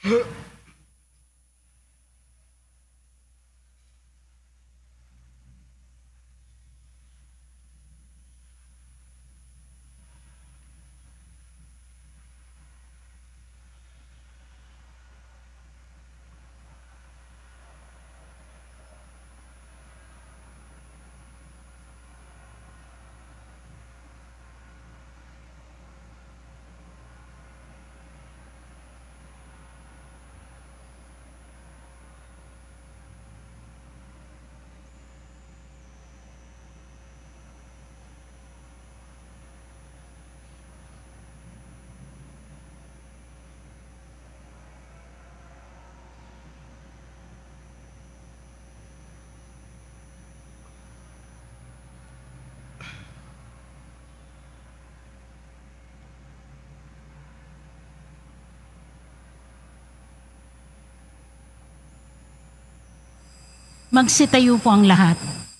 Magsitayo po ang lahat.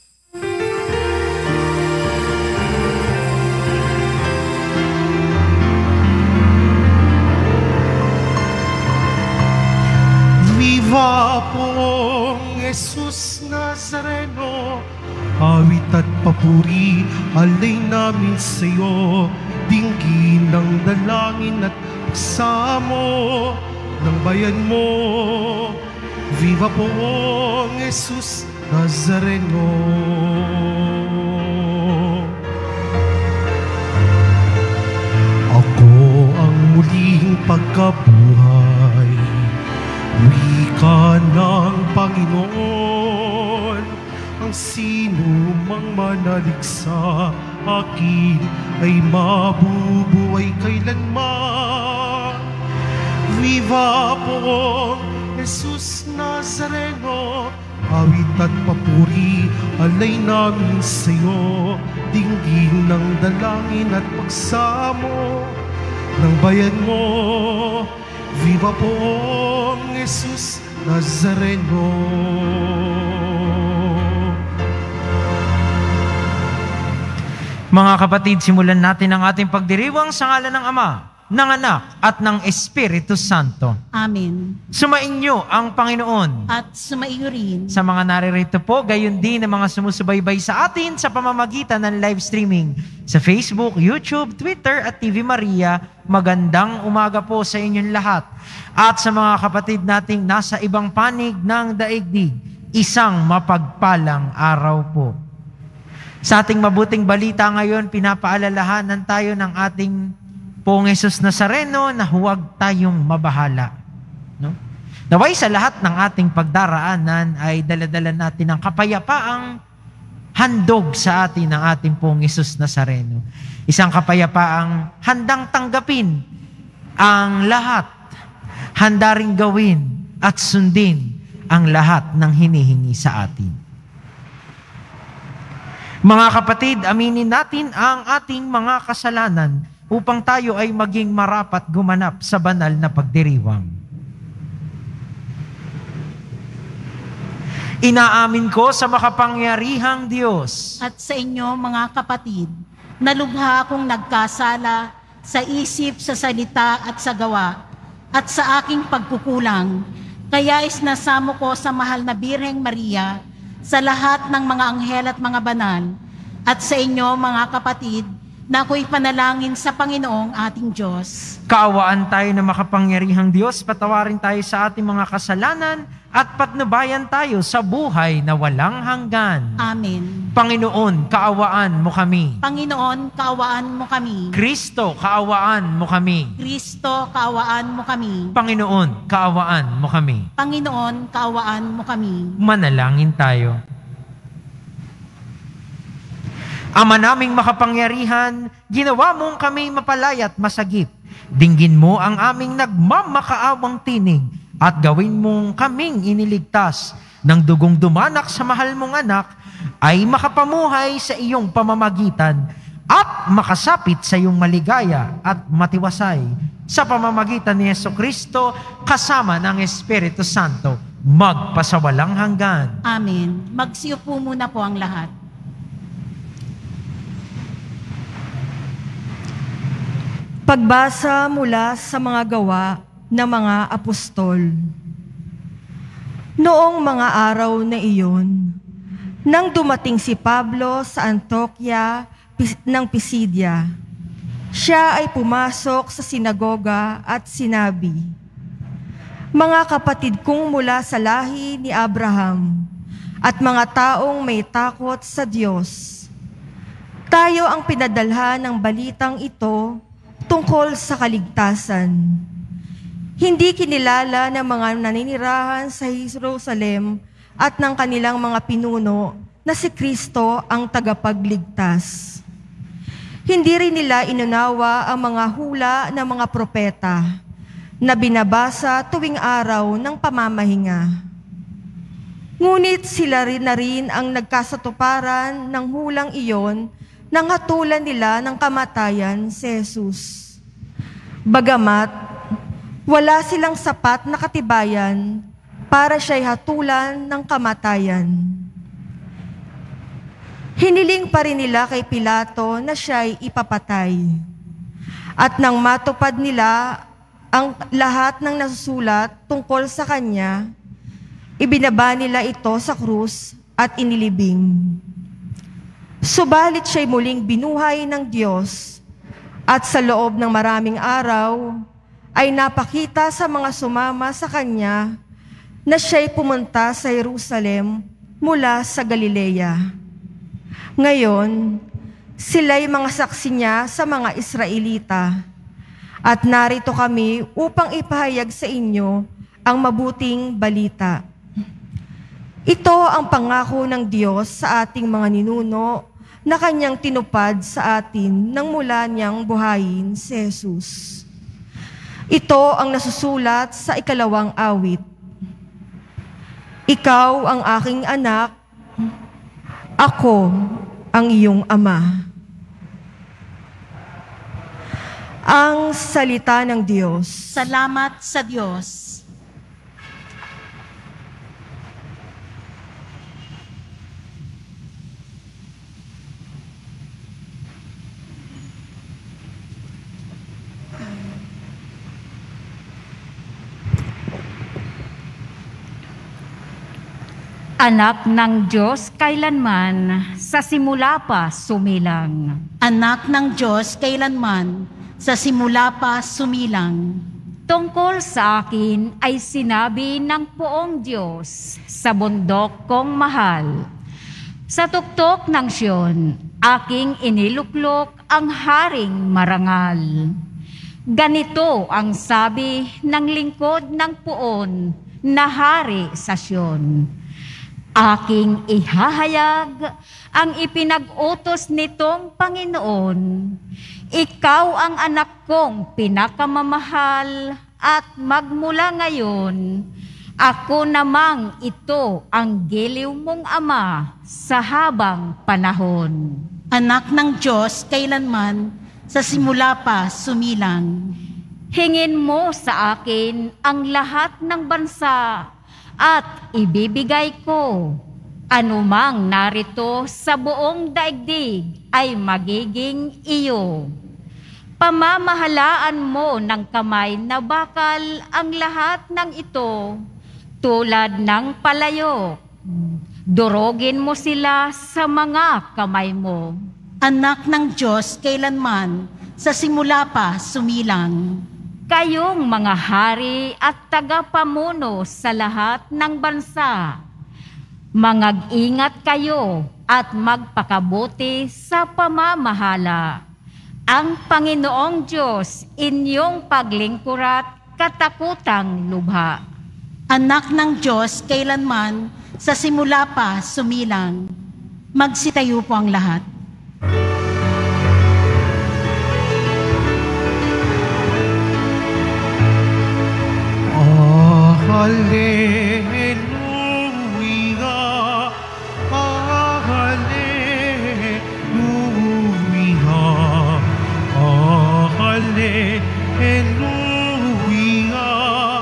Viva poong Jesus Nazareno, awit at papuri alay namin sa iyo, dinggin ng dalangin at pagsamo ng bayan mo. Viva poong Jesus Nazareno. Ako ang muling pagkabuhay, wika ng Panginoon. Ang sino mang manalig sa akin ay mabubuhay kailanman. Viva poong Jesus Nazareno, awit at papuri alay namin sa iyo, dinggin ng dalangin at pagsamo ng bayan mo. Viva poong Jesus Nazareno. Mga kapatid, simulan natin ang ating pagdiriwang sa ngalan ng Ama, ng Anak, at ng Espiritu Santo. Amen. Sumainyo ang Panginoon. At sumaiyo rin. Sa mga naririto po, gayon din ang mga sumusubaybay sa atin sa pamamagitan ng live streaming sa Facebook, YouTube, Twitter, at TV Maria. Magandang umaga po sa inyong lahat. At sa mga kapatid nating nasa ibang panig ng daigdig, isang mapagpalang araw po. Sa ating mabuting balita ngayon, pinapaalalahanan tayo ng ating Poong Jesus Nazareno na huwag tayong mabahala. No? Naway sa lahat ng ating pagdaraanan ay daladala natin ang kapayapaang handog sa atin ng ating Poong Jesus Nazareno. Isang kapayapaang handang tanggapin ang lahat, handa ring gawin at sundin ang lahat ng hinihingi sa atin. Mga kapatid, aminin natin ang ating mga kasalanan upang tayo ay maging marapat gumanap sa banal na pagdiriwang. Inaamin ko sa makapangyarihang Diyos At sa inyo, mga kapatid, na lubha akong nagkasala sa isip, sa salita at sa gawa, at sa aking pagkukulang. Kaya isnasamo ko sa mahal na Birheng Maria, sa lahat ng mga anghel at mga banal, at sa inyo, mga kapatid, na ako'y panalangin sa Panginoong ating Diyos. Kaawaan tayo ng makapangyarihang Diyos, patawarin tayo sa ating mga kasalanan, at patnubayan tayo sa buhay na walang hanggan. Amen. Panginoon, kaawaan mo kami. Panginoon, kaawaan mo kami. Kristo, kaawaan mo kami. Kristo, kaawaan mo kami. Panginoon, kaawaan mo kami. Panginoon, kaawaan mo kami. Manalangin tayo. Ama naming makapangyarihan, ginawa mong kami mapalaya at masagip. Dinggin mo ang aming nagmamakaawang tinig at gawin mong kaming iniligtas ng dugong dumanak sa mahal mong anak ay makapamuhay sa iyong pamamagitan at makasapit sa iyong maligaya at matiwasay sa pamamagitan ni Jesucristo kasama ng Espiritu Santo magpasawalang hanggan. Amen. Magsiupo muna po ang lahat. Pagbasa mula sa mga gawa, na mga apostol. Noong mga araw na iyon, nang dumating si Pablo sa Antioquia ng Pisidia, siya ay pumasok sa sinagoga at sinabi, "Mga kapatid kong mula sa lahi ni Abraham at mga taong may takot sa Diyos, tayo ang pinadalhan ng balitang ito tungkol sa kaligtasan. Hindi kinilala ng mga naninirahan sa Jerusalem at ng kanilang mga pinuno na si Kristo ang tagapagligtas. Hindi rin nila inunawa ang mga hula ng mga propeta na binabasa tuwing araw ng pamamahinga. Ngunit sila rin na rin ang nagkasatuparan ng hulang iyon nang hatulan nila ng kamatayan si Jesus. Bagamat wala silang sapat na katibayan para siya'y hatulan ng kamatayan. Hiniling pa rin nila kay Pilato na siya'y ipapatay. At nang matupad nila ang lahat ng nasusulat tungkol sa kanya, ibinaba nila ito sa krus at inilibing. Subalit siya'y muling binuhay ng Diyos at sa loob ng maraming araw ay napakita sa mga sumama sa kanya na siya'y pumunta sa Jerusalem mula sa Galilea. Ngayon, sila'y mga saksi niya sa mga Israelita, at narito kami upang ipahayag sa inyo ang mabuting balita. Ito ang pangako ng Diyos sa ating mga ninuno na kanyang tinupad sa atin nang mula niyang buhayin si Jesus. Ito ang nasusulat sa 2 awit. Ikaw ang aking anak, ako ang iyong ama. Ang salita ng Diyos. Salamat sa Diyos. Anak ng Diyos kailanman, sa simula pa sumilang. Anak ng Diyos kailanman, sa simula pa sumilang. Tungkol sa akin ay sinabi ng poong Diyos sa bundok kong mahal. Sa tuktok ng Siyon, aking iniluklok ang haring marangal. Ganito ang sabi ng lingkod ng poon na hari sa Siyon. Aking ihahayag ang ipinag-utos nitong Panginoon. Ikaw ang anak kong pinakamamahal at magmula ngayon, ako namang ito ang giliw mong ama sa habang panahon. Anak ng Diyos kailanman, sa simula pa sumilang. Hingin mo sa akin ang lahat ng bansa at ibibigay ko. Anumang narito sa buong daigdig ay magiging iyo. Pamamahalaan mo ng kamay na bakal ang lahat ng ito, tulad ng palayok. Durugin mo sila sa mga kamay mo. Anak ng Diyos kailanman, sa simula pa sumilang. Kayong mga hari at tagapamuno sa lahat ng bansa, mangag-ingat kayo at magpakabuti sa pamamahala. Ang Panginoong Diyos inyong paglingkurat katakutang lubha. Anak ng Diyos kailanman, sa simula pa sumilang. Magsitayo po ang lahat. Hallelujah, hallelujah, hallelujah,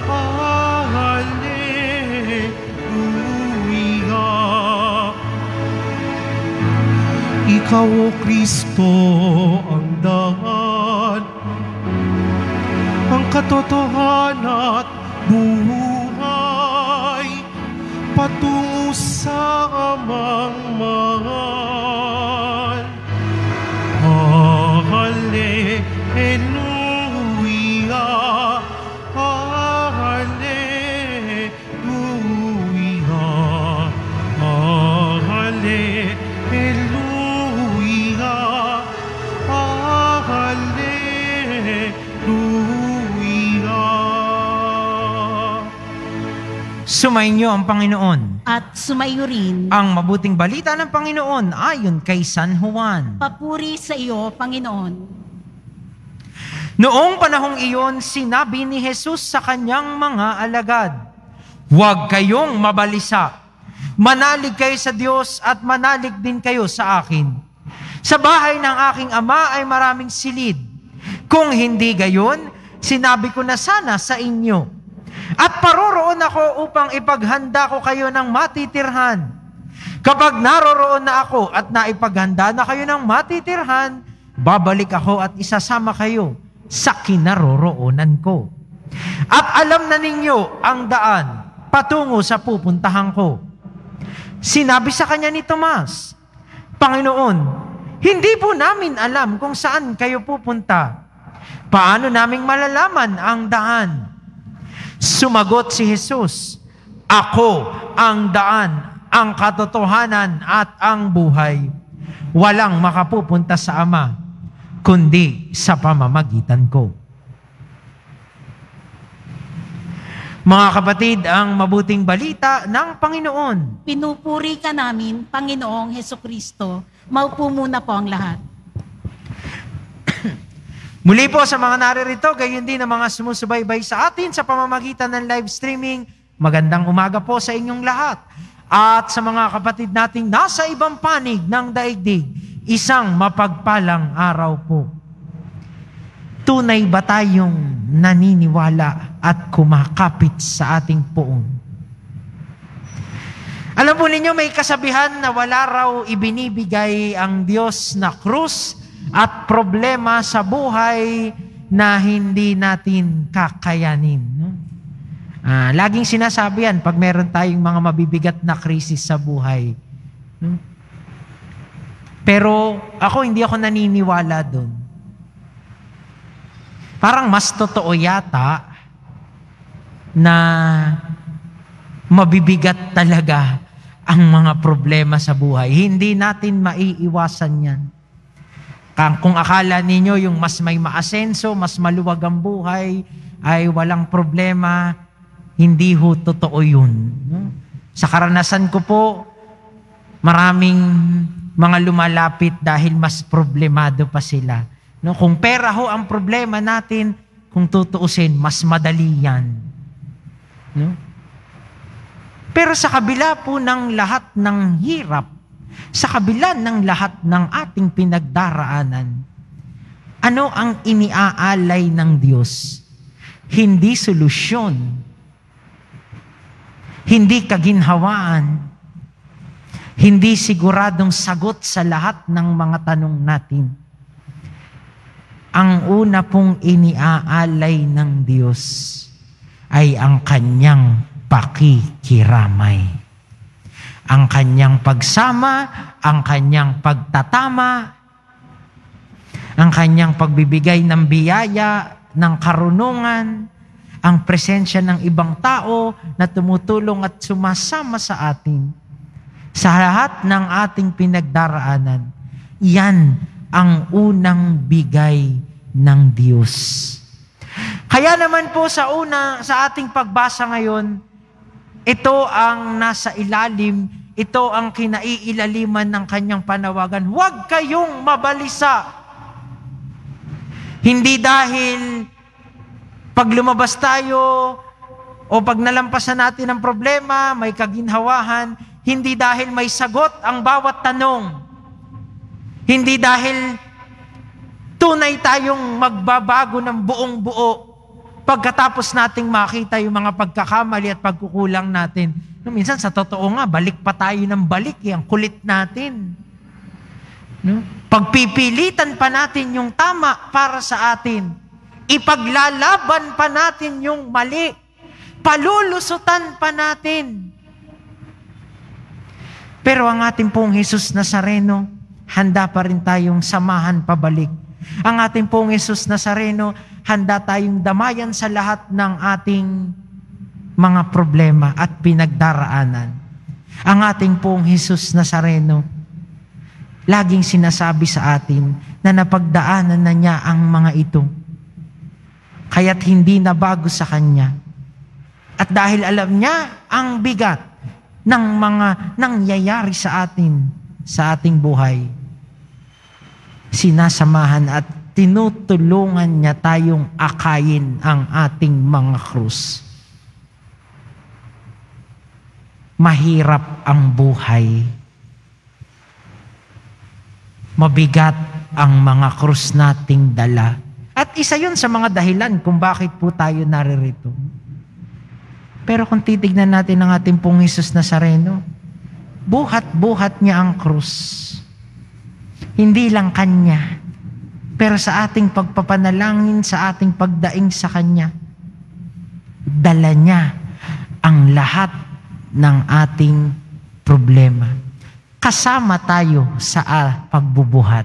hallelujah. Ikaw, O Kristo, ang daan, ang katotohanan at buhay, patungo sa amang mahal. Hallelujah, hallelujah, hallelujah, hallelujah. Sumainyo ang Panginoon. At sumayo rin. Ang mabuting balita ng Panginoon ayon kay San Juan. Papuri sa iyo, Panginoon. Noong panahong iyon, sinabi ni Jesus sa kanyang mga alagad, "Huwag kayong mabalisa. Manalig kayo sa Diyos at manalig din kayo sa akin. Sa bahay ng aking Ama ay maraming silid. Kung hindi gayon, sinabi ko na sana sa inyo. At paroroon ako upang ipaghanda ko kayo ng matitirhan. Kapag naroroon na ako at naipaghanda na kayo ng matitirhan, babalik ako at isasama kayo sa kinaroroonan ko. At alam na ninyo ang daan patungo sa pupuntahan ko." Sinabi sa kanya ni Tomas, "Panginoon, hindi po namin alam kung saan kayo pupunta. Paano naming malalaman ang daan?" Sumagot si Jesus, "Ako ang daan, ang katotohanan at ang buhay. Walang makapupunta sa Ama, kundi sa pamamagitan ko." Mga kapatid, ang mabuting balita ng Panginoon. Pinupuri ka namin, Panginoong Hesukristo. Maupo muna po ang lahat. Muli po sa mga naririto, gayon din ang mga sumusubaybay sa atin sa pamamagitan ng live streaming, magandang umaga po sa inyong lahat. At sa mga kapatid nating nasa ibang panig ng daigdig, isang mapagpalang araw po. Tunay ba tayong naniniwala at kumakapit sa ating poong? Alam po ninyo, may kasabihan na wala raw ibinibigay ang Diyos na krus at problema sa buhay na hindi natin kakayanin. Laging sinasabi yan pag meron tayong mga mabibigat na krisis sa buhay. Pero hindi ako naniniwala doon. Parang mas totoo yata na mabibigat talaga ang mga problema sa buhay. Hindi natin maiiwasan yan. Kung akala ninyo yung mas may maasenso, mas maluwag ang buhay, ay walang problema, hindi ho totoo yun. Sa karanasan ko po, maraming mga lumalapit dahil mas problemado pa sila. Kung pera ho ang problema natin, kung tutuusin, mas madali yan. Pero sa kabila po ng lahat ng hirap, sa kabila ng lahat ng ating pinagdaraanan, ano ang iniaalay ng Diyos? Hindi solusyon, hindi kaginhawaan, hindi siguradong sagot sa lahat ng mga tanong natin. Ang una pong iniaalay ng Diyos ay ang kanyang pakikiramay. Ang kanyang pagsama, ang kanyang pagtatama, ang kanyang pagbibigay ng biyaya, ng karunungan, ang presensya ng ibang tao na tumutulong at sumasama sa atin. Sa lahat ng ating pinagdaraanan, yan ang unang bigay ng Diyos. Kaya naman po sa ating pagbasa ngayon, ito ang nasa ilalim, ito ang kinaiilaliman ng kanyang panawagan. Huwag kayong mabalisa. Hindi dahil pag lumabas tayo o pag nalampasan natin ang problema, may kaginhawahan, hindi dahil may sagot ang bawat tanong. Hindi dahil tunay tayong magbabago ng buong buo pagkatapos nating makita yung mga pagkakamali at pagkukulang natin. Minsan sa totoo nga, balik pa tayo ng balik. Ang kulit natin. Pagpipilitan pa natin yung tama para sa atin Ipaglalaban pa natin yung mali. Palulusutan pa natin. Pero ang ating pong Jesus Nazareno, handa pa rin tayong samahan pabalik. Ang ating pong Jesus Nazareno, handa tayong damayan sa lahat ng ating mga problema at pinagdaraanan. Ang ating pong Jesus Nazareno, laging sinasabi sa atin na napagdaanan na niya ang mga ito. Kaya't hindi na bago sa Kanya. At dahil alam niya ang bigat ng mga nangyayari sa atin, sa ating buhay, sinasamahan at tinutulungan niya tayong akayin ang ating mga krus. Mahirap ang buhay. Mabigat ang mga krus nating dala. At isa yun sa mga dahilan kung bakit po tayo naririto. Pero kung titignan natin ang ating pong Jesus Nazareno, buhat-buhat niya ang krus. Hindi lang Kanya, pero sa ating pagpapanalangin, sa ating pagdaing sa Kanya, dala niya ang lahat ng ating problema. Kasama tayo sa pagbubuhat.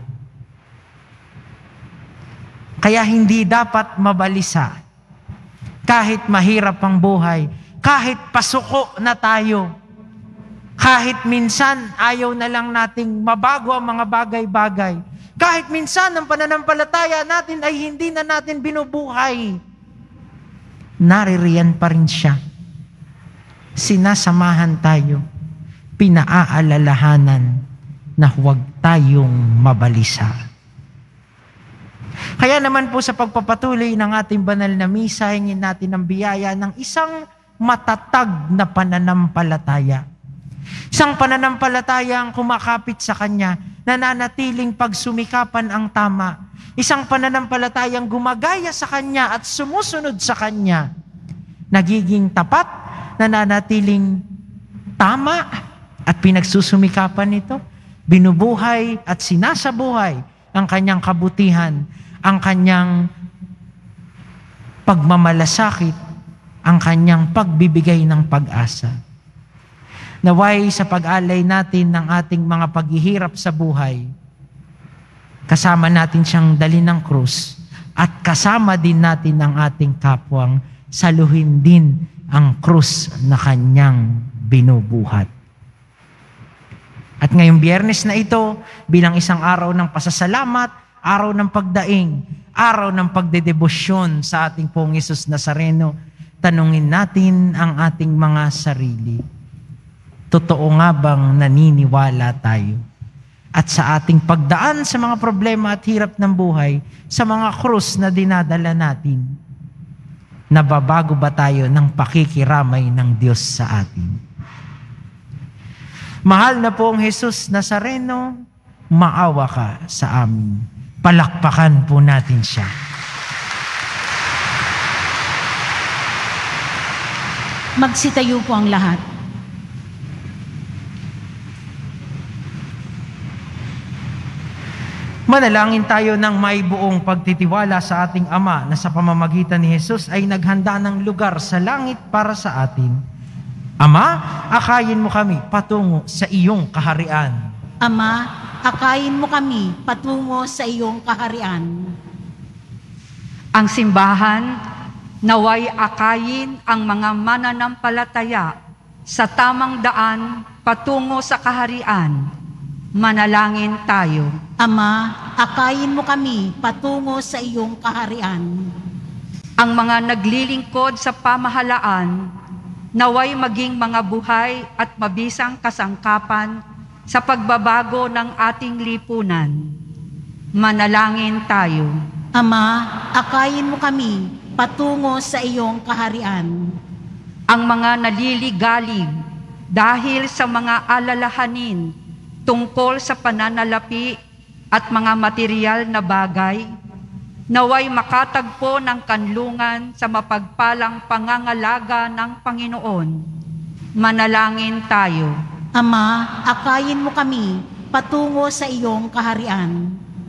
Kaya hindi dapat mabalisa. Kahit mahirap ang buhay, kahit pasuko na tayo, kahit minsan ayaw na lang nating mabago ang mga bagay-bagay, kahit minsan ang pananampalataya natin ay hindi na natin binubuhay, naririyan pa rin siya. Sinasamahan tayo, pinaaalalahanan na huwag tayong mabalisa. Kaya naman po sa pagpapatuloy ng ating banal na misa, hingin natin ang biyaya ng isang matatag na pananampalataya. Isang pananampalataya ang kumakapit sa Kanya, nananatiling pagsumikapan ang tama. Isang pananampalatayang gumagaya sa Kanya at sumusunod sa Kanya. Nagiging tapat, nananatiling tama at pinagsusumikapan ito. Binubuhay at sinasabuhay ang Kanyang kabutihan, ang Kanyang pagmamalasakit, ang Kanyang pagbibigay ng pag-asa. Naway sa pag-alay natin ng ating mga paghihirap sa buhay, kasama natin siyang dali ng krus at kasama din natin ang ating kapwang saluhin din ang krus na Kanyang binubuhat. At ngayong Biyernes na ito, bilang isang araw ng pasasalamat, araw ng pagdaing, araw ng pagdedebosyon sa ating pong Jesus Nazareno, tanungin natin ang ating mga sarili. Totoo nga bang naniniwala tayo? At sa ating pagdaan sa mga problema at hirap ng buhay, sa mga krus na dinadala natin, nababago ba tayo ng pakikiramay ng Diyos sa atin? Mahal na pong Jesus Nazareno, maawa ka sa amin. Palakpakan po natin siya. Magsitayo po ang lahat. Manalangin tayo ng may buong pagtitiwala sa ating Ama na sa pamamagitan ni Jesus ay naghanda ng lugar sa langit para sa atin. Ama, akayin mo kami patungo sa iyong kaharian. Ama, akayin mo kami patungo sa iyong kaharian. Ang simbahan, naway akayin ang mga mananampalataya sa tamang daan patungo sa kaharian. Manalangin tayo. Ama, akayin mo kami patungo sa iyong kaharian. Ang mga naglilingkod sa pamahalaan, naway maging mga buhay at mabisang kasangkapan sa pagbabago ng ating lipunan. Manalangin tayo. Ama, akayin mo kami patungo sa iyong kaharian. Ang mga naliligalig dahil sa mga alalahanin tungkol sa pananalapi at mga material na bagay, naway makatagpo ng kanlungan sa mapagpalang pangangalaga ng Panginoon. Manalangin tayo. Ama, akayin mo kami patungo sa iyong kaharian.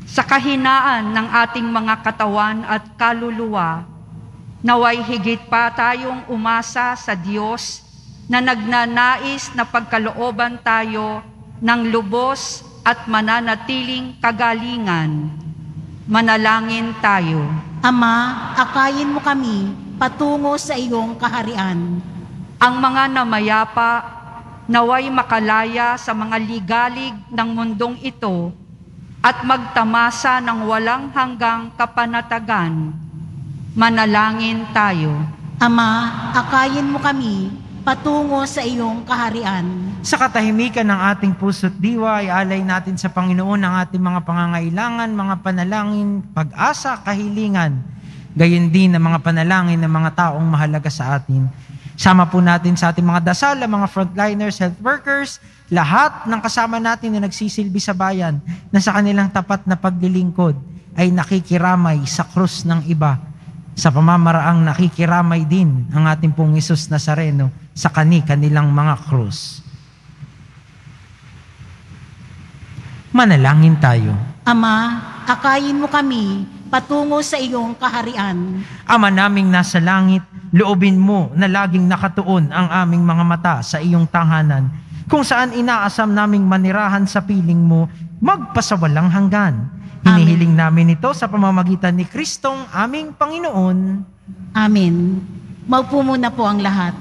sa kahinaan ng ating mga katawan at kaluluwa, naway higit pa tayong umasa sa Diyos na nagnanais na pagkalooban tayo ng lubos at mananatiling kagalingan. Manalangin tayo. Ama, akayin mo kami patungo sa iyong kaharian. Ang mga namayapa naway makalaya sa mga ligalig ng mundong ito at magtamasa ng walang hanggang kapanatagan. Manalangin tayo. Ama, akayin mo kami patungo sa iyong kaharian. Sa katahimikan ng ating puso't diwa, ialay natin sa Panginoon ang ating mga pangangailangan, mga panalangin, pag-asa, kahilingan. Gayon din ang mga panalangin ng mga taong mahalaga sa atin. Sama po natin sa ating mga dasal, mga frontliners, health workers, lahat ng kasama natin na nagsisilbi sa bayan na sa kanilang tapat na paglilingkod ay nakikiramay sa krus ng iba. Sa pamamaraang nakikiramay din ang ating pong Hesus Nazareno sa kanilang mga krus. Manalangin tayo. Ama, akayin mo kami patungo sa iyong kaharian. Ama naming nasa langit, loobin mo na laging nakatuon ang aming mga mata sa iyong tahanan, kung saan inaasam naming manirahan sa piling mo, magpasawalang hanggan. Hinihiling namin ito sa pamamagitan ni Kristong aming Panginoon. Amen. Maupo muna po ang lahat.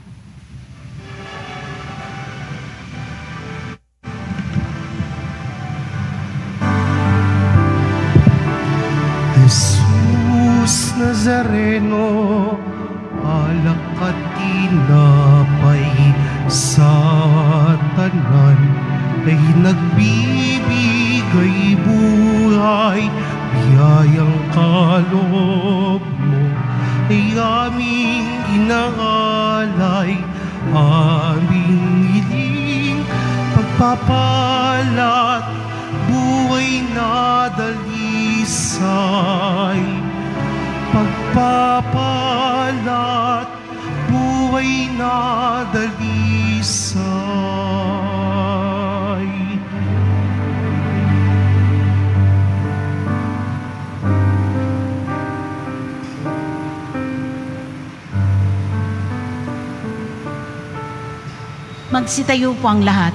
Jesus Nazareno, alak at tinapay sa tanan, ay nagbibigay buhay, biyayang kaloob mo, ay aming inaalay, aming hiling, pagpapalat, buhay na dalisay, pagpapalat, buhay na dalisay. Magsitayo po ang lahat.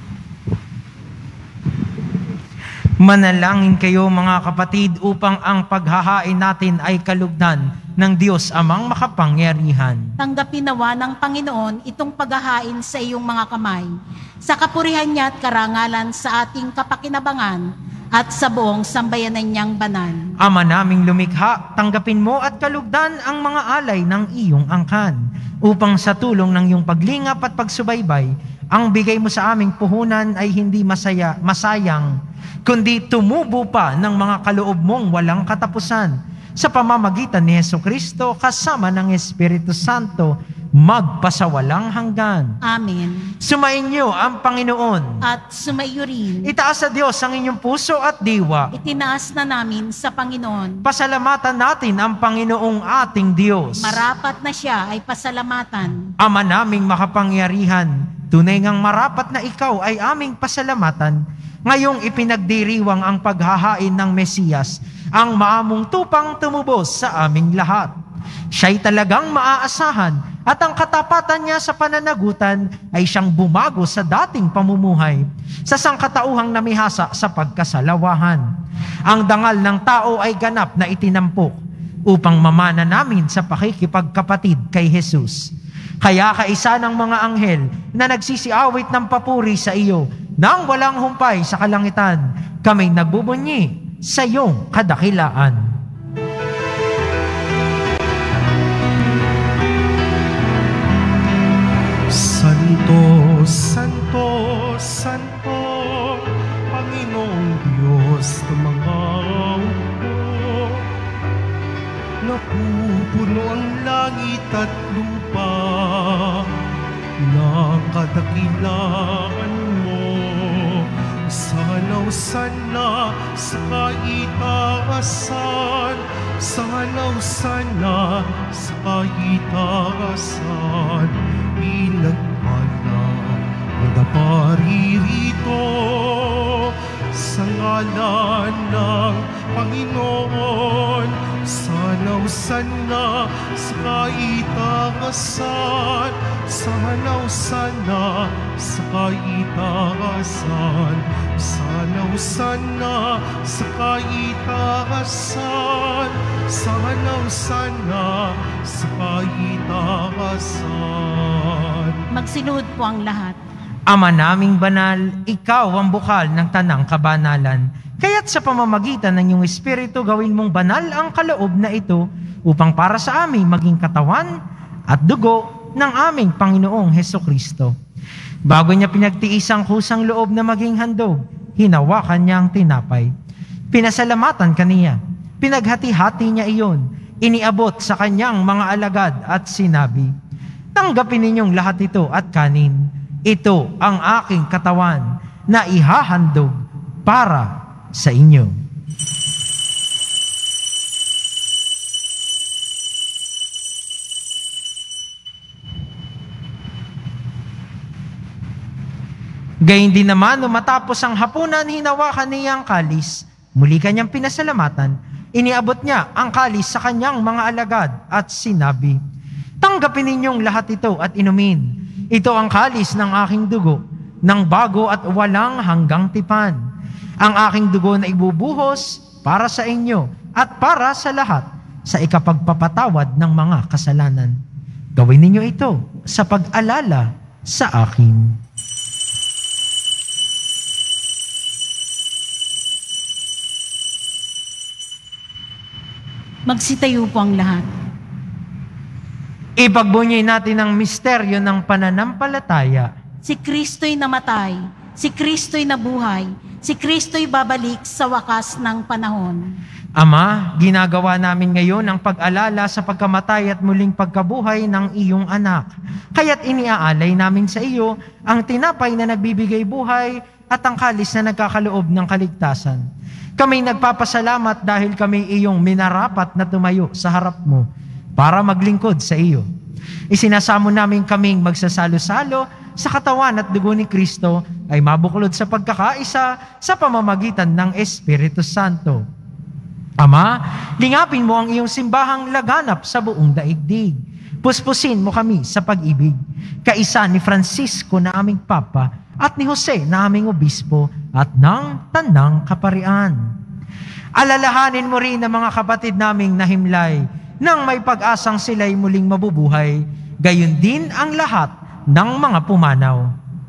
Manalangin kayo mga kapatid upang ang paghahain natin ay kalugdan ng Diyos Amang makapangyarihan. Tanggapin nawa ng Panginoon itong paghahain sa iyong mga kamay, sa kapurihan niya at karangalan sa ating kapakinabangan at sa buong sambayanan niyang banal. Ama naming lumikha, tanggapin mo at kalugdan ang mga alay ng iyong angkan, upang sa tulong ng iyong paglingap at pagsubaybay, ang bigay mo sa aming puhunan ay hindi masayang, kundi tumubo pa ng mga kaloob mong walang katapusan, sa pamamagitan ni Jesucristo kasama ng Espiritu Santo, magpasawalang hanggan. Amen. Sumainyo ang Panginoon. At sumaiyo rin. Itaas sa Diyos ang inyong puso at diwa. Itinaas na namin sa Panginoon. Pasalamatan natin ang Panginoong ating Diyos. Marapat na siya ay pasalamatan. Ama naming makapangyarihan, tunay ngang marapat na ikaw ay aming pasalamatan. Ngayong ipinagdiriwang ang paghahain ng Mesiyas, ang maamong tupang tumubos sa aming lahat. Siya'y talagang maaasahan at ang katapatan niya sa pananagutan ay siyang bumago sa dating pamumuhay, sa sangkatauhang namihasa sa pagkasalawahan. Ang dangal ng tao ay ganap na itinampok upang mamana namin sa pakikipagkapatid kay Jesus. Kaya kaisa ng mga anghel na nagsisiawit ng papuri sa iyo nang walang humpay sa kalangitan, kami nagbubunyi sa iyong kadakilaan. Santo, Santo, Santo, Panginoong Diyos ng mga hukbo, napupuno ang langit at lupa, nakadakilaan mo. Sana sa kaitaasan, sana sa kaitaasan, pinagpala ang naparirito sa ngalan ng Panginoon. Sanawsan na sa kaitaasan, sanawsan na sa kaitaasan, sanawsan na sa kaitaasan, sanawsan na sa kaitaasan. Magsinuhod po ang lahat. Ama naming banal, ikaw ang bukal ng tanang kabanalan. Kaya't sa pamamagitan ng iyong Espiritu, gawin mong banal ang kaloob na ito upang para sa amin maging katawan at dugo ng aming Panginoong Hesukristo. Bago niya pinagtiis ang kusang loob na maging handog, hinawakan niya ang tinapay. Pinasalamatan kaniya, pinaghati-hati niya iyon, iniabot sa kanyang mga alagad at sinabi, "Tanggapin ninyong lahat ito at kanin. Ito ang aking katawan na ihahandog para sa inyo." Gayun din naman, nung matapos ang hapunan, hinawakan niya ang kalis. Muli kanyang pinasalamatan. Iniabot niya ang kalis sa kanyang mga alagad at sinabi, "Tanggapin ninyong lahat ito at inumin. Ito ang kalis ng aking dugo, ng bago at walang hanggang tipan. Ang aking dugo na ibubuhos para sa inyo at para sa lahat sa ikapagpapatawad ng mga kasalanan. Gawin ninyo ito sa pag-alala sa akin." Magsitayo po ang lahat. Ipagbunyi natin ang misteryo ng pananampalataya. Si Kristo'y namatay, si Kristo'y nabuhay, si Kristo'y babalik sa wakas ng panahon. Ama, ginagawa namin ngayon ang pag-alala sa pagkamatay at muling pagkabuhay ng iyong anak. Kaya't iniaalay namin sa iyo ang tinapay na nagbibigay buhay at ang kalis na nagkakaloob ng kaligtasan. Kami nagpapasalamat dahil kami iyong minarapat na tumayo sa harap mo para maglingkod sa iyo. Isinasamo namin kaming magsasalo-salo sa katawan at dugo ni Kristo ay mabuklod sa pagkakaisa sa pamamagitan ng Espiritu Santo. Ama, lingapin mo ang iyong simbahang laganap sa buong daigdig. Puspusin mo kami sa pag-ibig. Kaisa ni Francisco na aming Papa at ni Jose na aming Obispo at ng Tanang Kaparian. Alalahanin mo rin ang mga kapatid naming nahimlay nang may pag-asang sila'y muling mabubuhay, gayon din ang lahat ng mga pumanaw.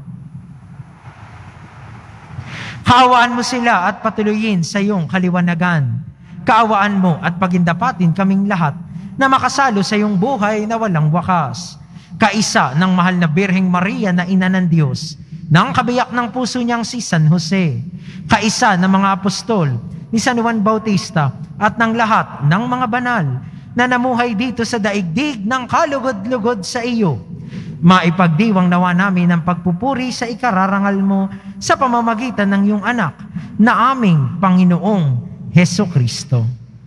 Kaawaan mo sila at patuloyin sa iyong kaliwanagan. Kaawaan mo at pagindapatin kaming lahat na makasalo sa iyong buhay na walang wakas. Kaisa ng mahal na Birheng Maria na Ina ng Diyos, ng kabiyak ng puso niyang si San Jose, kaisa ng mga apostol, ni San Juan Bautista, at ng lahat ng mga banal na namuhay dito sa daigdig ng kalugod-lugod sa iyo. Maipagdiwang nawa namin ang pagpupuri sa ikararangal mo sa pamamagitan ng iyong anak na aming Panginoong Hesukristo.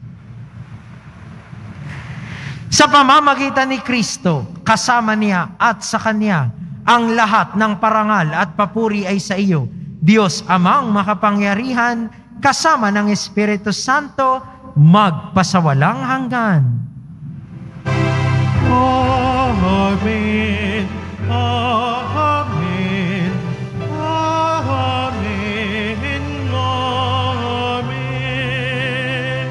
Sa pamamagitan ni Kristo, kasama niya at sa Kanya, ang lahat ng parangal at papuri ay sa iyo, Diyos Amang makapangyarihan, kasama ng Espiritu Santo, magpasawalang hanggan. Amen. Amen. Amen. Amen.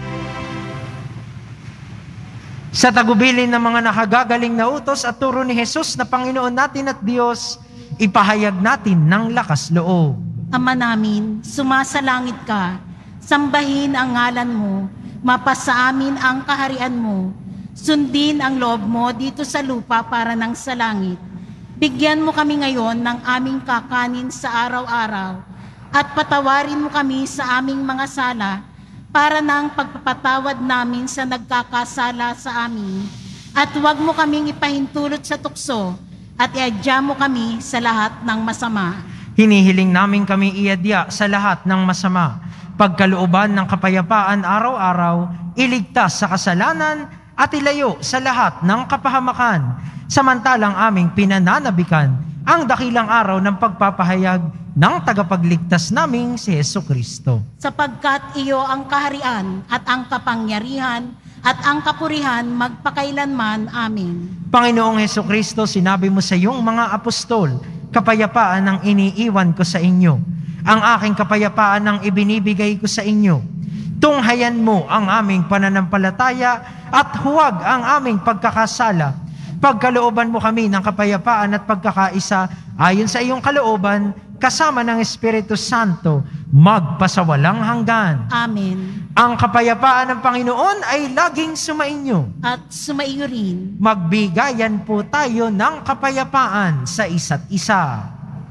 Sa tagubilin ng mga nakagagaling na utos at turo ni Jesus na Panginoon natin at Diyos, ipahayag natin ng lakas loob. Ama namin, sumasalangit ka, sambahin ang ngalan mo, mapasa amin ang kaharian mo, sundin ang loob mo dito sa lupa para ng sa langit. Bigyan mo kami ngayon ng aming kakanin sa araw-araw, at patawarin mo kami sa aming mga sala, para ng pagpapatawad namin sa nagkakasala sa amin, at huwag mo kaming ipahintulot sa tukso, at iadya mo kami sa lahat ng masama. Hinihiling namin kami iadya sa lahat ng masama, pagkalooban ng kapayapaan araw-araw, iligtas sa kasalanan, at ilayo sa lahat ng kapahamakan, samantalang aming pinananabikan ang dakilang araw ng pagpapahayag ng tagapagligtas naming si Hesus Kristo. Sapagkat iyo ang kaharian at ang kapangyarihan at ang kapurihan magpakailanman. Amen. Panginoong Hesus Kristo, sinabi mo sa iyong mga apostol, kapayapaan ang iniiwan ko sa inyo. Ang aking kapayapaan ang ibinibigay ko sa inyo. Tunghayan mo ang aming pananampalataya at huwag ang aming pagkakasala. Pagkalooban mo kami ng kapayapaan at pagkakaisa ayon sa iyong kalooban, kasama ng Espiritu Santo, magpasawalang hanggan. Amen. Ang kapayapaan ng Panginoon ay laging sumainyo. At sumaiyo rin. Magbigayan po tayo ng kapayapaan sa isa't isa.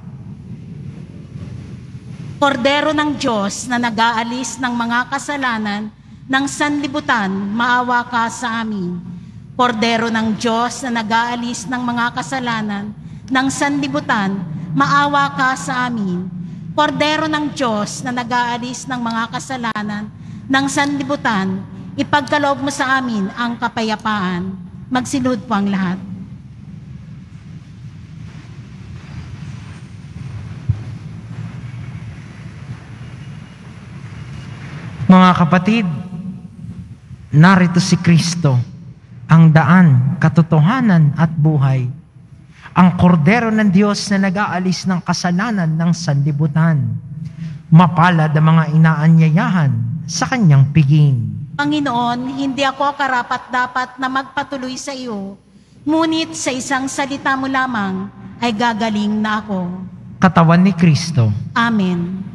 Kordero ng Diyos na nag-aalis ng mga kasalanan ng sanlibutan, maawa ka sa amin. Kordero ng Diyos na nag-aalis ng mga kasalanan ng sanlibutan, maawa ka sa amin. Kordero ng Diyos na nag-aalis ng mga kasalanan ng sanlibutan, ipagkaloob mo sa amin ang kapayapaan. Magsilhod po ang lahat. Mga kapatid, narito si Kristo, ang daan, katotohanan at buhay. Ang kordero ng Diyos na nag-aalis ng kasalanan ng sanlibutan. Mapalad ang mga inaanyayahan sa kanyang piging. Panginoon, hindi ako karapat-dapat na magpatuloy sa iyo, ngunit sa isang salita mo lamang ay gagaling na ako. Katawan ni Kristo. Amen.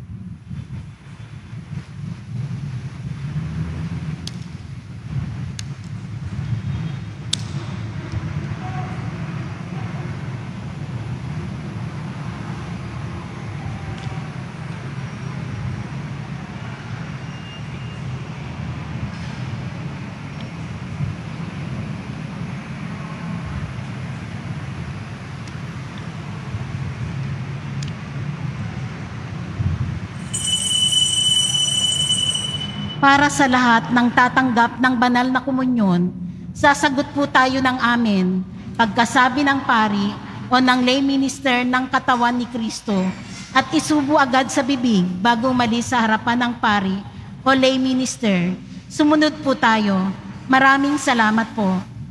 Para sa lahat ng tatanggap ng banal na komunyon, sasagot po tayo ng amen pagkasabi ng pari o ng lay minister ng katawan ni Kristo at isubo agad sa bibig bago umalis sa harapan ng pari o lay minister. Sumunod po tayo. Maraming salamat po.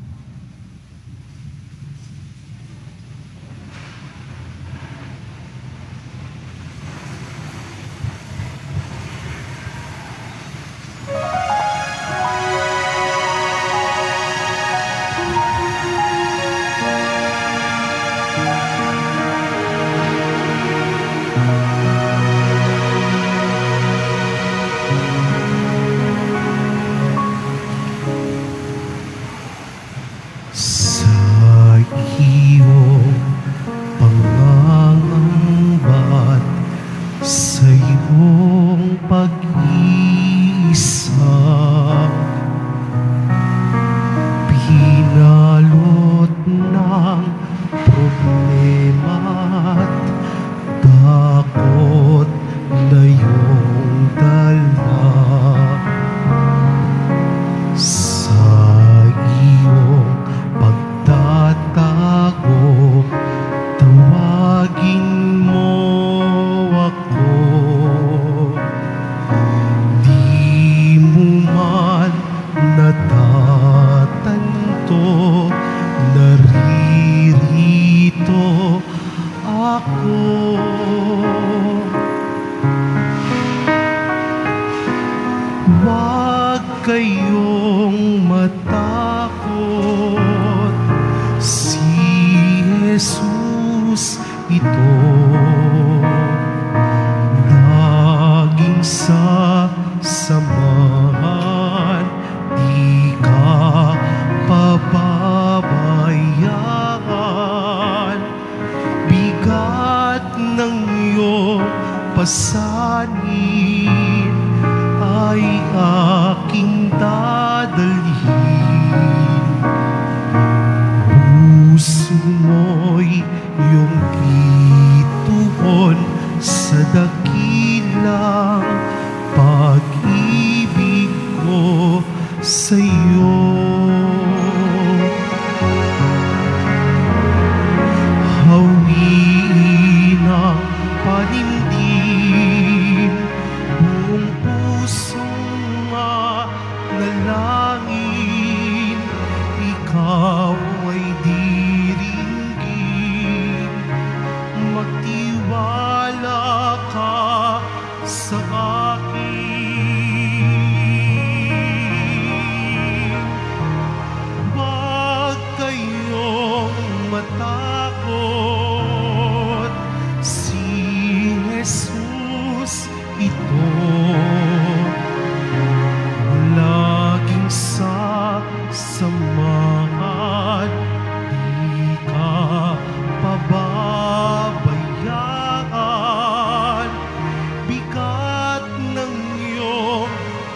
kayong matakot, si Jesus ito. Laging sasamahan, di ka pababayaan. Bigat ng iyong pasanin ay aking dadalhin. Puso mo'y iyong ituon sa dakilang pag-ibig ko sa'yo. Hawiin ang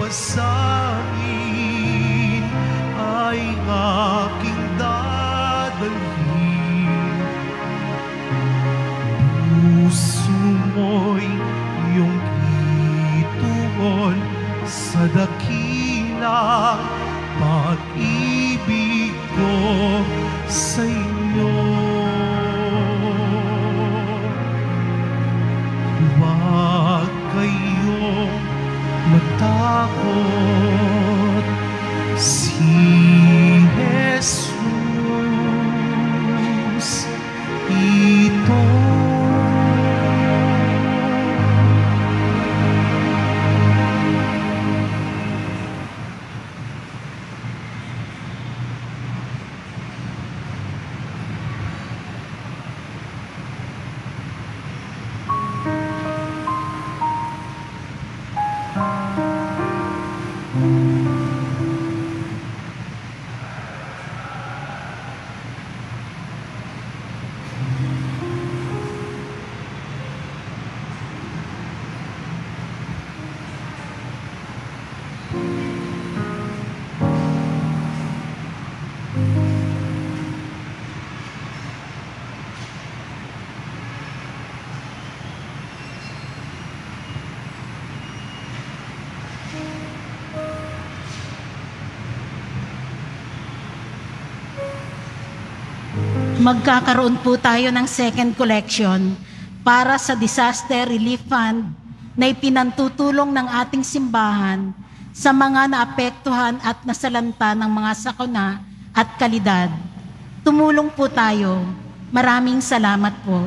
sa amin ay aking dadalhin. Puso mo'y iyong ituon sa dakilang pag-ibig ko sa inyo. Huwag kayong matakot, si Jesus ito. Magkakaroon po tayo ng second collection para sa Disaster Relief Fund na ipinantutulong ng ating simbahan sa mga naapektuhan at nasalanta ng mga sakuna at kalidad. Tumulong po tayo. Maraming salamat po.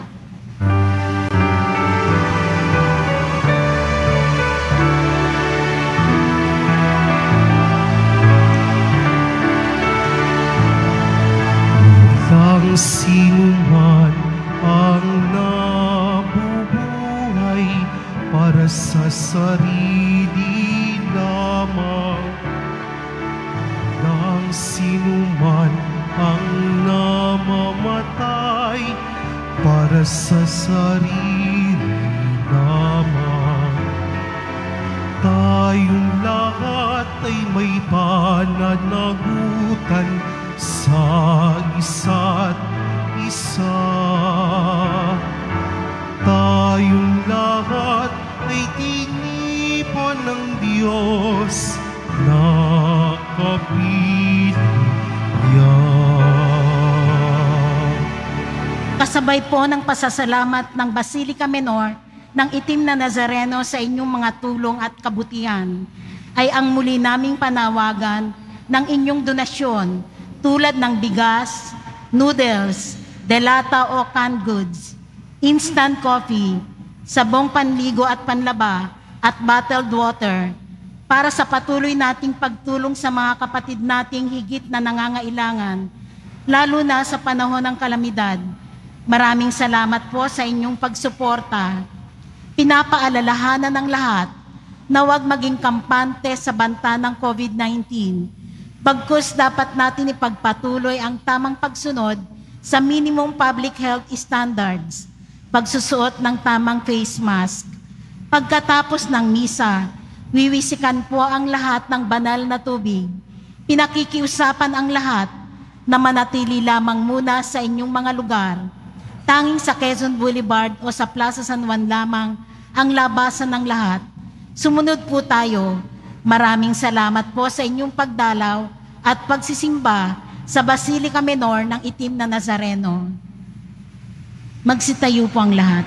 Walang sino man ang nabubuhay para sa sarili lamang. Walang sino man ang namamatay para sa sarili lamang. Tayong lahat ay may pananagutan sa isa't isa. Tayong lahat ay tinipon ng Diyos na kapilyang. Kasabay po ng pasasalamat ng Basilica Menor ng Itim na Nazareno sa inyong mga tulong at kabutihan, ay ang muli naming panawagan ng inyong donasyon tulad ng bigas, noodles, delata o canned goods, instant coffee, sabong panligo at panlaba, at bottled water para sa patuloy nating pagtulong sa mga kapatid nating higit na nangangailangan, lalo na sa panahon ng kalamidad. Maraming salamat po sa inyong pagsuporta. Pinapaalalahanan ng lahat na huwag maging kampante sa banta ng COVID-19. Bagkus dapat natin ipagpatuloy ang tamang pagsunod sa minimum public health standards, pagsusuot ng tamang face mask. Pagkatapos ng misa, wiwisikan po ang lahat ng banal na tubig. Pinakikiusapan ang lahat na manatili lamang muna sa inyong mga lugar. Tanging sa Quezon Boulevard o sa Plaza San Juan lamang ang labasan ng lahat. Sumunod po tayo. Maraming salamat po sa inyong pagdalaw at pagsisimba sa Basilica Menor ng Itim na Nazareno. Magsitayo po ang lahat.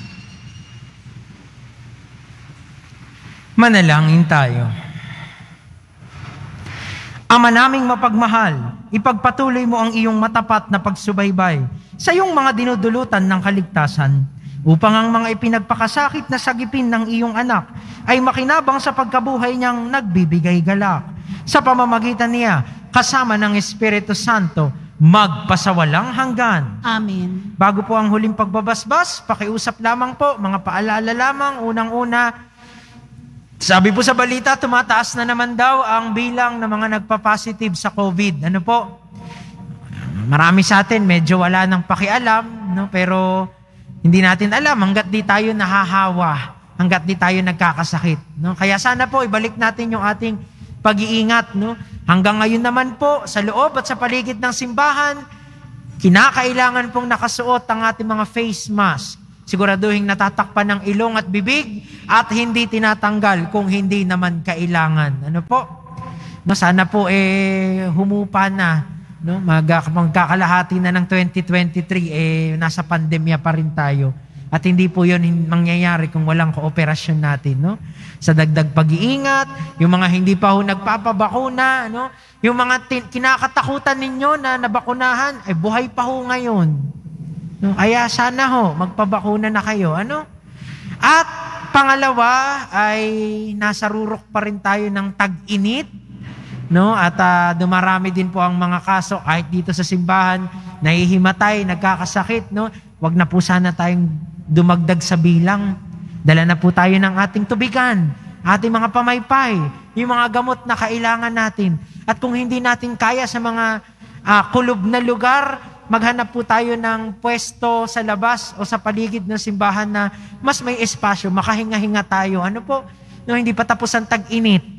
Manalangin tayo. Ama naming mapagmahal, ipagpatuloy mo ang iyong matapat na pagsubaybay sa iyong mga dinudulutan ng kaligtasan, upang ang mga ipinagpakasakit na sagipin ng iyong anak ay makinabang sa pagkabuhay niyang nagbibigay galak. Sa pamamagitan niya, kasama ng Espiritu Santo, magpasawalang hanggan. Amen. Bago po ang huling pagbabasbas, pakiusap lamang po, mga paalala lamang. Unang-una, sabi po sa balita, tumataas na naman daw ang bilang ng mga nagpa-positive sa COVID. Ano po? Marami sa atin medyo wala nang pakialam, no? Pero hindi natin alam hanggat di tayo nahahawa hanggat di tayo nagkakasakit. No? Kaya sana po, ibalik natin yung ating pag-iingat. No? Hanggang ngayon naman po, sa loob at sa paligid ng simbahan, kinakailangan pong nakasuot ang ating mga face mask. Siguraduhin natatakpan ng ilong at bibig at hindi tinatanggal kung hindi naman kailangan. Ano po? No, sana po humupa na. No, magkakalahati na ng 2023 nasa pandemya pa rin tayo. At hindi po 'yon mangyayari kung walang kooperasyon natin, no? Sa dagdag pag-iingat, yung mga hindi pa ho nagpapabakuna, no? Yung mga kinakatakutan ninyo na nabakunahan, ay buhay pa ho ngayon. No, kaya sana ho magpabakuna na kayo, ano? At pangalawa ay nasa rurok pa rin tayo ng tag-init. No, at dumarami din po ang mga kaso kahit dito sa simbahan, nahihimatay, nagkakasakit, no? Wag na po sana tayong dumagdag sa bilang. Dala na po tayo ng ating tubigan, ating mga pamaypay, yung mga gamot na kailangan natin. At kung hindi natin kaya sa mga kulob na lugar, maghanap po tayo ng pwesto sa labas o sa paligid ng simbahan na mas may espasyo, makahinga-hinga tayo. Ano po? No, hindi pa tapos ang tag-init.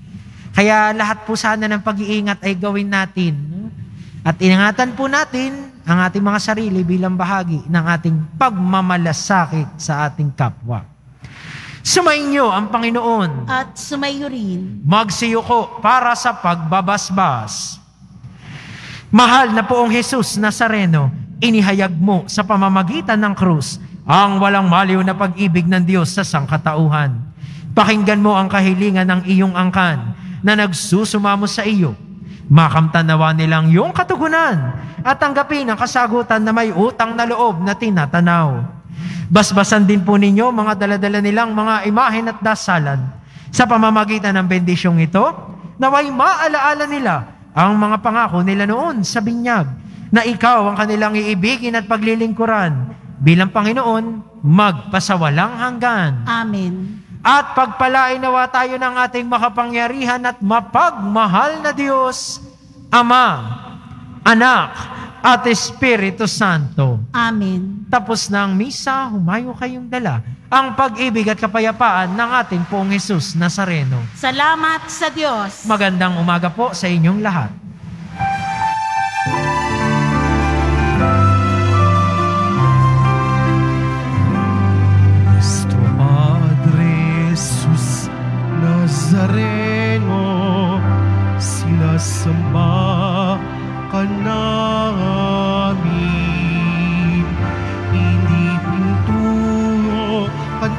Kaya lahat po sana ng pag-iingat ay gawin natin. At ingatan po natin ang ating mga sarili bilang bahagi ng ating pagmamalasakit sa ating kapwa. Sumainyo ang Panginoon. At sumayo rin. Magsiyuko para sa pagbabasbas. Mahal na poong Jesus Nazareno, inihayag mo sa pamamagitan ng krus ang walang maliw na pag-ibig ng Diyos sa sangkatauhan. Pakinggan mo ang kahilingan ng iyong angkan na nagsusumamo sa iyo. Makamtanawa nilang iyong katugunan at tanggapin ang kasagutan na may utang na loob na tinatanaw. Basbasan din po ninyo mga daladala nilang mga imahen at dasalan. Sa pamamagitan ng bendisyong ito, naway maalaala nila ang mga pangako nila noon sa binyag, na ikaw ang kanilang iibigin at paglilingkuran bilang Panginoon magpasawalang hanggan. Amen. At pagpalain nawa tayo ng ating makapangyarihan at mapagmahal na Diyos, Ama, Anak, at Espiritu Santo. Amen. Tapos ng misa, humayo kayong dala ang pag-ibig at kapayapaan ng ating poong Jesus Nazareno. Salamat sa Diyos. Magandang umaga po sa inyong lahat. Nazareno, sinasamba ka namin, inipintuho ka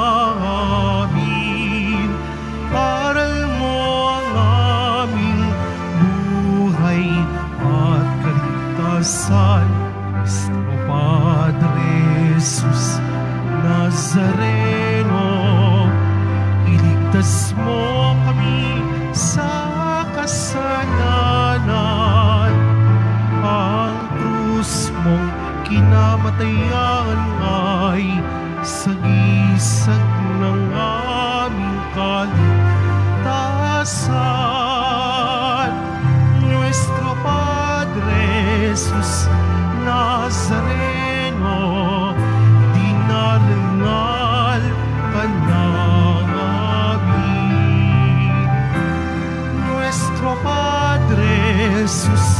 namin, aral mo ang aming buhay at kaligtasan. Nuestro Padre Jesus Nazareno, iligtas mo kami sa kasalanan. Ang krus mong kinamatayan ay sagisag ng aming kaligtasan. Nuestro Padre Jesus Nazareno, dinarangal ka namin. Nuestro Padre Jesus